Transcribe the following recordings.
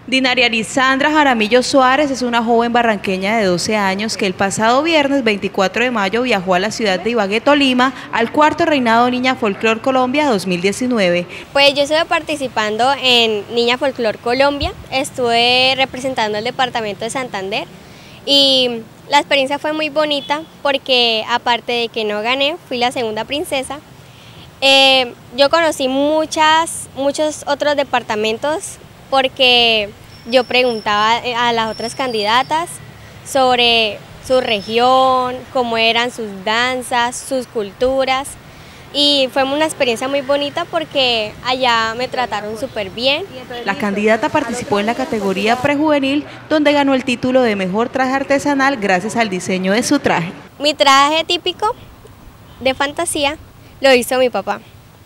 Dinaria Lisandra Jaramillo Suárez es una joven barranqueña de 12 años que el pasado viernes 24 de mayo viajó a la ciudad de Ibagué, Tolima, al cuarto reinado Niña Folklor Colombia 2019. Pues yo estuve participando en Niña Folklor Colombia, estuve representando el departamento de Santander y la experiencia fue muy bonita porque aparte de que no gané, fui la segunda princesa. Yo conocí muchos otros departamentos porque yo preguntaba a las otras candidatas sobre su región, cómo eran sus danzas, sus culturas, y fue una experiencia muy bonita porque allá me trataron súper bien. La candidata participó en la categoría prejuvenil, donde ganó el título de mejor traje artesanal gracias al diseño de su traje. Mi traje típico de fantasía lo hizo mi papá.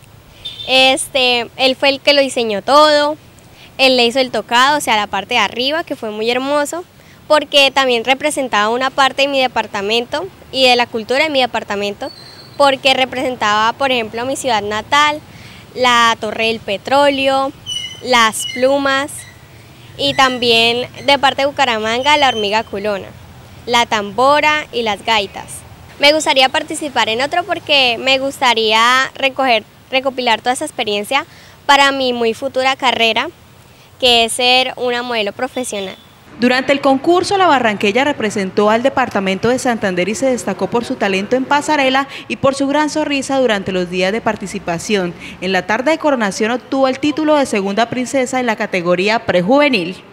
Él fue el que lo diseñó todo. Él le hizo el tocado, o sea, la parte de arriba, que fue muy hermoso, porque también representaba una parte de mi departamento y de la cultura de mi departamento, porque representaba, por ejemplo, mi ciudad natal, la Torre del Petróleo, las plumas, y también de parte de Bucaramanga, la hormiga culona, la tambora y las gaitas. Me gustaría participar en otro porque me gustaría recopilar toda esa experiencia para mi muy futura carrera, que es ser una modelo profesional. Durante el concurso, la barranqueña representó al departamento de Santander y se destacó por su talento en pasarela y por su gran sonrisa durante los días de participación. En la tarde de coronación obtuvo el título de segunda princesa en la categoría prejuvenil.